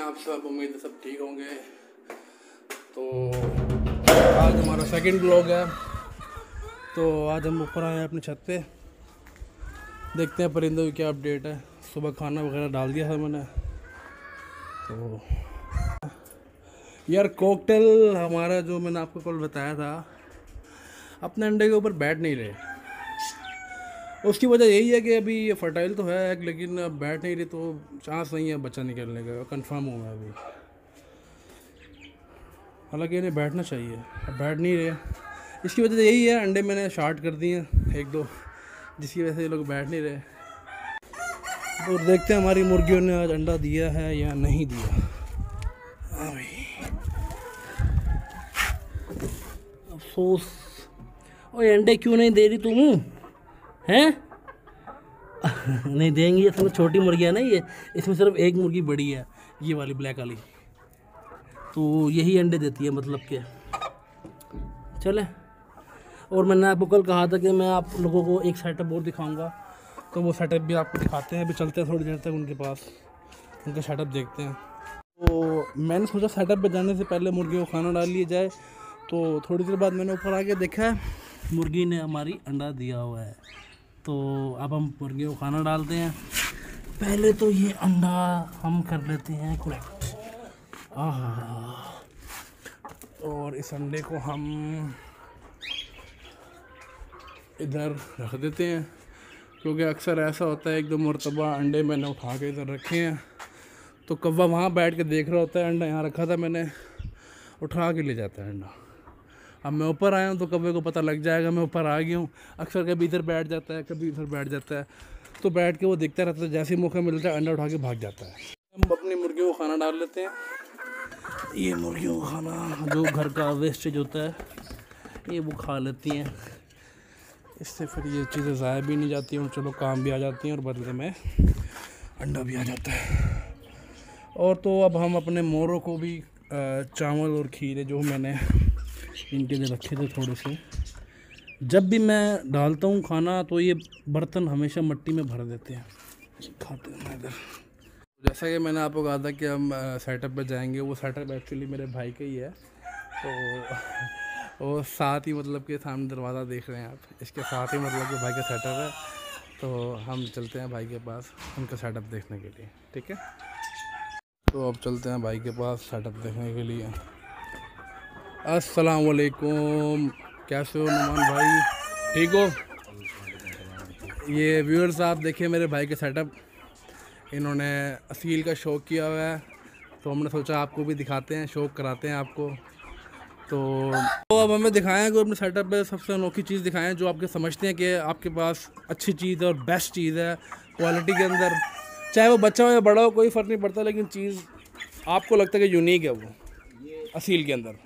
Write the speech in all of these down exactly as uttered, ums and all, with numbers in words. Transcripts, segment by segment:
आप सब? उम्मीद है सब ठीक होंगे। तो आज हमारा सेकंड ब्लॉग है। तो आज हम ऊपर आए हैं अपनी छत पे, देखते हैं परिंदों की क्या अपडेट है। सुबह खाना वगैरह डाल दिया था मैंने। तो यार कॉकटेल हमारा जो मैंने आपको कल बताया था, अपने अंडे के ऊपर बैठ नहीं रहे। उसकी वजह यही है कि अभी ये फर्टाइल तो है लेकिन अब बैठ नहीं रही, तो चांस नहीं है बच्चा निकलने का, कंफर्म हुआ है अभी। हालांकि इन्हें बैठना चाहिए, अब बैठ नहीं रहे। इसकी वजह यही है, अंडे मैंने शार्ट कर दिए हैं एक दो, जिसकी वजह से ये लोग बैठ नहीं रहे। तो देखते हैं हमारी मुर्गियों ने आज अंडा दिया है या नहीं दिया। हाँ भाई, अफसोस। और अंडे क्यों नहीं दे रही तुम हैं? नहीं देंगी, इसमें छोटी मुर्गी है ना ये, इसमें सिर्फ एक मुर्गी बड़ी है, ये वाली ब्लैक वाली, तो यही अंडे देती है मतलब के। चले, और मैंने आपको कल कहा था कि मैं आप लोगों को एक सेटअप बोर्ड दिखाऊंगा, तो वो सेटअप भी आपको दिखाते हैं। अभी चलते हैं थोड़ी देर तक उनके पास, उनका सेटअप देखते हैं। तो मैंने सोचा सेटअप पे जाने से पहले मुर्गियों को खाना डाल लिया जाए। तो थोड़ी देर बाद मैंने ऊपर आके देखा है मुर्गी ने हमारी अंडा दिया हुआ है। तो अब हम मुर्गियों को खाना डालते हैं। पहले तो ये अंडा हम कर लेते हैं कलेक्ट। आह, और इस अंडे को हम इधर रख देते हैं, क्योंकि अक्सर ऐसा होता है एक दो मरतबा अंडे मैंने उठा के इधर रखे हैं, तो कौवा वहाँ बैठ के देख रहा होता है, अंडा यहाँ रखा था मैंने, उठा के ले जाता है अंडा। अब मैं ऊपर आया हूँ तो कौवे को पता लग जाएगा मैं ऊपर आ गया हूँ। अक्सर कभी इधर बैठ जाता है, कभी इधर बैठ जाता है, तो बैठ के वो देखता रहता है। जैसे ही मौका मिलता है अंडा उठा के भाग जाता है। हम अपनी मुर्गियों को खाना डाल लेते हैं। ये मुर्गियों का खाना जो घर का वेस्टेज होता है ये वो खा लेती हैं, इससे फिर ये चीज़ें ज़ाया भी नहीं जाती हैं, और चलो काम भी आ जाती हैं, और बदले में अंडा भी आ जाता है। और तो अब हम अपने मोरों को भी चावल और खीरे जो मैंने इनके लिए रखे थे थोड़े से, जब भी मैं डालता हूँ खाना तो ये बर्तन हमेशा मिट्टी में भर देते हैं, खाते हैं इधर। जैसा कि मैंने आपको कहा था कि हम सेटअप पे जाएंगे, वो सेटअप एक्चुअली मेरे भाई का ही है। तो वो साथ ही मतलब के सामने दरवाज़ा देख रहे हैं आप, इसके साथ ही मतलब कि भाई का सेटअप है। तो हम चलते हैं भाई के पास उनका सेटअप देखने के लिए, ठीक है। तो अब चलते हैं भाई के पास सेटअप देखने के लिए। अस्सलाम वालेकुम, कैसे हो नुमान भाई, ठीक हो? ये व्यूअर्स आप देखिए मेरे भाई के सेटअप, इन्होंने असील का शौक़ किया हुआ है, तो हमने सोचा आपको भी दिखाते हैं, शौक़ कराते हैं आपको। तो तो अब हमें दिखाएं कि अपने सेटअप पे सबसे अनोखी चीज़ दिखाएं जो आपके समझते हैं कि आपके पास अच्छी चीज़ है और बेस्ट चीज़ है क्वालिटी के अंदर, चाहे वो बच्चा हो या बड़ा हो कोई फ़र्क नहीं पड़ता, लेकिन चीज़ आपको लगता है कि यूनिक है वो असील के अंदर।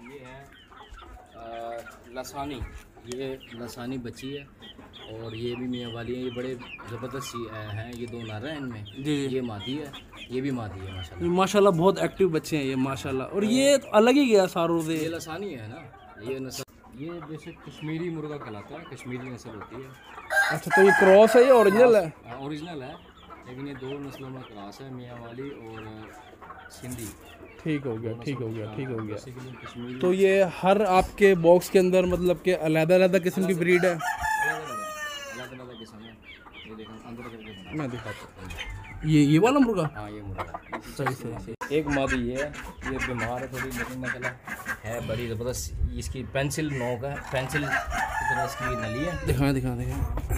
लसानी, ये लसानी बच्ची है, और ये भी मियाँ वाली है। ये बड़े ज़बरदस्त हैं, ये दो नर हैं इनमें जी। ये मादी है, ये भी मादी है माशाल्लाह। माशाल्लाह बहुत एक्टिव बच्चे हैं ये माशाल्लाह। और ये तो अलग ही गया सारों से। ये लसानी है ना, ये नस्ल, ये जैसे कश्मीरी मुर्गा कहलाता है, कश्मीरी नस्ल होती है। अच्छा, तो ये क्रॉस है, ये ओरिजिनल है? ओरिजिनल है, लेकिन ये दो नस्लों में क्रॉस है, मियाँ वाली और सिंधी। ठीक हो गया, ठीक हो गया, ठीक हो गया। तो ये हर आपके बॉक्स के अंदर मतलब के अलग अलग किस्म की ब्रीड है? अलग अलग किस्म है, ये देखो अंदर करके मैं दिखाता हूँ। ये ये वाला मुर्गा? हाँ ये मुर्गा सही सही सही। एक मादी ये है, ये बीमार है थोड़ी, लेकिन माशाल्लाह है बड़ी ज़बरदस्त। इसकी पेंसिल नोक है, पेंसिल की तरह इसकी नली है। दिखाएं दिखाएं दिखाएं।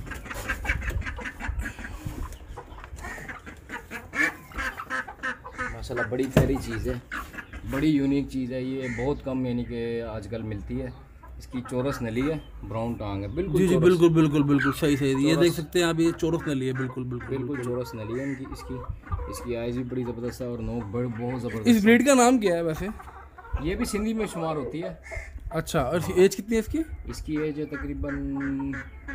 माशाल्लाह बड़ी प्यारी चीज़ है, बड़ी यूनिक चीज़ है। ये बहुत कम यानी कि आजकल मिलती है। इसकी चौरस नली है, ब्राउन टांग है, बिल्कुल जी जी बिल्कुल बिल्कुल बिल्कुल सही सही। ये देख सकते हैं आप, ये चौरस नली है, बिल्कुल बिल्कुल बिल्कुल चौरस नली है इनकी। इसकी इसकी आइज़ भी बड़ी ज़बरदस्त है, और नोक बड़ बहुत ज़बरदस्त। इस ब्रीड का नाम क्या है वैसे? ये भी सिंधी में शुमार होती है। अच्छा, और एज कितनी है इसकी? इसकी एज है तकरीबन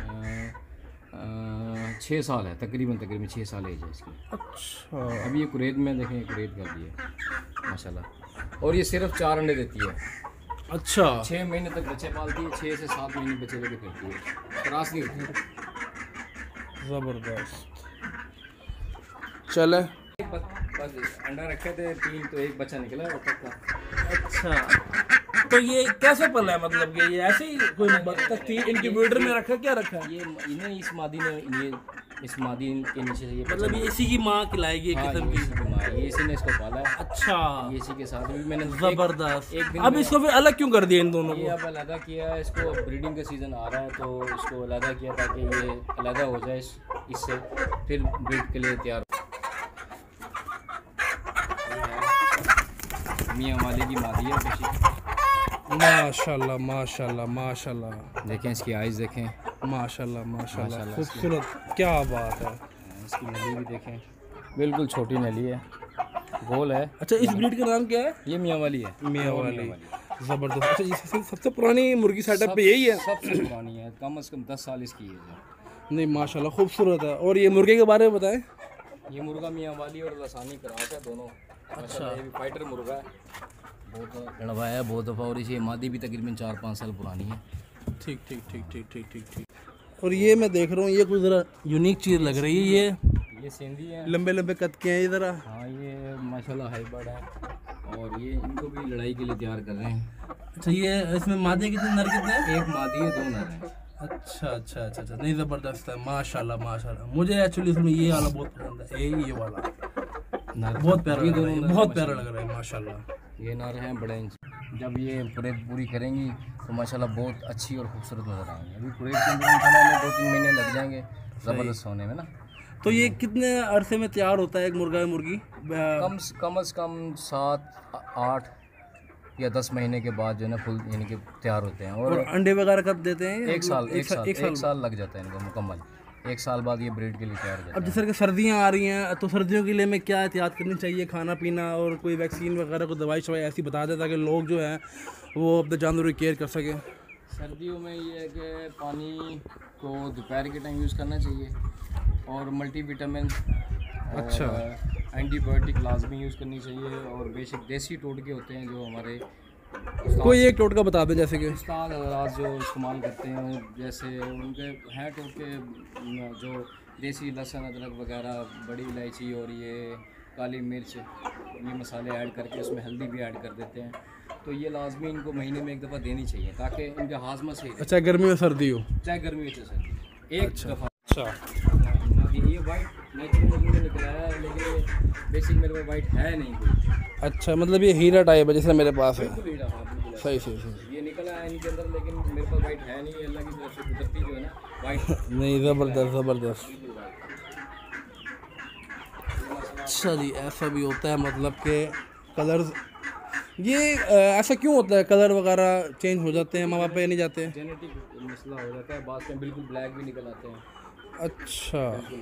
छः साल है, तकरीबन तकरीबन छः साल एज है इसकी। अच्छा, अभी ये कुरैद में देखें, कुरैद कर दी है माशाल्लाह। और ये सिर्फ चार अंडे देती है। अच्छा, छः महीने तक बच्चे पालती है, छः से सात महीने बच्चे लेके करती है, क्रॉस नहीं होती है। ज़बरदस्त। चले बस अंडा रखे थे तीन, तो एक बच्चा निकला है बतख का। अच्छा, तो ये कैसे पला है? मतलब कि ये ऐसे ही कोई बतख थी इनकी ब्रीडर में रखा, क्या रखा है? ये इन्हें इस मादी ने ये इस मादी के नीचे से ये मतलब ये इसी की माँ खिलाएगी एक हाँ, किस्म ये की? इसी की माँ है, ये इसी ने इसको पाला है। अच्छा, ये इसी के साथ भी मैंने जबरदस्त। एक दिन अब में- इसको फिर अलग क्यों कर दिया इन दोनों ये को? अब अलहदा किया है, इसको ब्रीडिंग का सीज़न आ रहा है तो इसको अलहदा किया ताकि ये अलहदा हो जाए इस, इससे फिर ब्रीड के लिए तैयार। मियाँ वाले की मादी है बेशी। माशाल्लाह माशाल्लाह माशाल्लाह, देखें इसकी आइज़ देखें, माशाल्लाह माशाल्लाह, माशाल्लाह, खूबसूरत, क्या बात है। इसकी नली भी देखें, बिल्कुल छोटी नली है, गोल है। अच्छा, इस ब्रीड का नाम क्या है? ये मियाँ वाली है, मियाँ वाली, ज़बरदस्त। अच्छा, ये सबसे सबसे पुरानी मुर्गी सेटअप पे यही है? सबसे पुरानी है, कम से कम दस साल इसकी है। नहीं माशाल्लाह, खूबसूरत है। और ये मुर्गे के बारे में बताएं। ये मुर्गा मियाँ वाली और लसानी क्रॉस है दोनों। अच्छा, ये भी फाइटर मुर्गा है, बहुत लड़वा है बहुत दफ़ा, और इसी मादी भी तकरीबन चार पाँच साल पुरानी है। ठीक ठीक ठीक ठीक ठीक ठीक ठीक। और ये मैं देख रहा हूँ, ये कुछ ज़रा यूनिक चीज़ लग रही है। ये ये सेंधी है, लंबे लंबे कद के हैं ये ज़रा। हाँ ये माशाल्लाह हाई बर्ड है, और ये इनको भी लड़ाई के लिए तैयार कर रहे हैं। अच्छा, ये इसमें मादे कितने नर कितने हैं? एक मादी है, दो नर हैं। अच्छा अच्छा अच्छा अच्छा, नहीं ज़बरदस्त है माशाल्लाह माशाल्लाह। मुझे एक्चुअली इसमें ये वाला बहुत पसंद है, ये ये वाला नर बहुत प्यारा ये लग रहा दोनों है, नर बहुत हैं प्यारा लग रहा है माशाल्लाह। माशाल्लाह। ये नर हैं बड़े इंच। जब ये कुरैत पूरी करेंगी तो माशाल्लाह बहुत अच्छी और खूबसूरत नजर आएंगी। अभी कुरैत के अंदर इंशाल्लाह हमें दो तीन महीने लग जाएंगे ज़बरदस्त होने में ना। तो ये कितने अरसे में तैयार होता है एक मुर्गा या मुर्गी? कम से कम से कम सात आठ या दस महीने के बाद जो है ना फुल यानी कि तैयार होते हैं। और और अंडे वगैरह कब देते हैं? एक साल एक साल एक एक साल लग जाता है इनको मुकम्मल, एक साल बाद ये ब्रीड के लिए तैयार हो जाता अब है। जैसे कि सर्दियाँ आ रही हैं, तो सर्दियों के लिए हमें क्या एहतियात करनी चाहिए? खाना पीना और कोई वैक्सीन वगैरह को दवाई शवाई ऐसी बता दें ताकि लोग जो हैं वो अपने जानवरों की केयर कर सकें। सर्दियों में ये है कि पानी को दोपहर के टाइम यूज़ करना चाहिए, और मल्टीविटामिन, अच्छा, एंटीबायोटिक लाजमी यूज़ करनी चाहिए, और बेसिक देसी टोटके होते हैं जो हमारे कोई एक टोटका बता दें जैसे कि। उस्ताद हज़रात जो इस्तेमाल करते हैं, जैसे उनके हैं टोटके जो देसी लहसुन अदरक वगैरह, बड़ी इलायची और ये काली मिर्च, ये मसाले ऐड करके उसमें हल्दी भी ऐड कर देते हैं। तो ये लाजमी इनको महीने में एक दफ़ा देनी चाहिए ताकि इनका हाजमा सही रहे, अच्छा, गर्मी में सर्दी हो, चाहे गर्मी हो चाहे सर्दी, एक दफ़ा। अच्छा ये वाइट नेचुरल में निकला है, लेकिन बेसिक मेरे पास वाइट है नहीं कोई। अच्छा, मतलब ये हीरा टाइप है जैसे मेरे पास है। बिल्कुल हीरा, हाँ बिल्कुल ऐसा। सही सही सही। ये निकला है इनके अंदर, लेकिन मेरे पास वाइट है नहीं, अल्लाह की तरफ से कुदरती जो है ना वाइट। नहीं, ज़बरदस्त ज़बरदस्त। अच्छा जी, ऐसा भी होता है, मतलब के कलर्स ये अ, ऐसा क्यों होता है? कलर वगैरह चेंज हो जाते हैं, माँ बाप पे नहीं जाते? जेनेटिक मसला हो जाता है, बाद में बिल्कुल ब्लैक भी निकल आते हैं। अच्छा,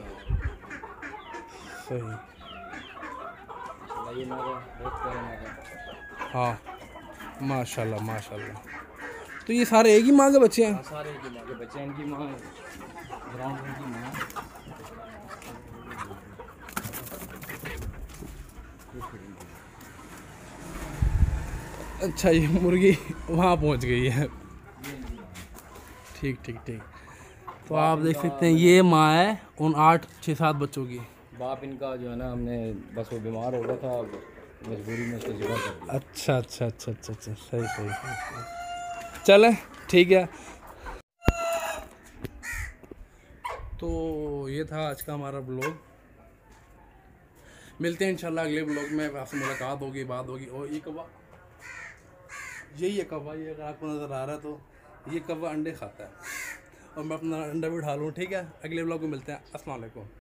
सही। माशाल्लाह ये नागा बहुत प्यारा नागा। हाँ माशाल्लाह माशाल्लाह। तो ये सारे एक ही माँ के बच्चे हैं? हाँ, सारे की माँ के बच्चे हैं, इनकी माँ ब्राउन रंग की माँ है। अच्छा, ये मुर्गी वहाँ पहुँच गई है। ठीक ठीक ठीक। तो आप देख सकते हैं ये माँ है उन आठ छः सात बच्चों की। बाप इनका जो है ना, हमने बस वो बीमार हो गया था, मजबूरी में उसको ज़िबा कर दिया। अच्छा अच्छा अच्छा अच्छा अच्छा, सही सही सही। चलें, ठीक है। तो ये था आज का हमारा ब्लॉग। मिलते हैं इंशाल्लाह अगले ब्लॉग में, आपसे मुलाकात होगी, बात होगी। और ये कौवा, यही है कौवा, ये अगर आपको नज़र आ रहा है तो ये कौवा अंडे खाता है, और मैं अपना अंडा भी उठा लूँ। ठीक है, अगले ब्लॉग में मिलते हैं। अस्सलाम वालेकुम।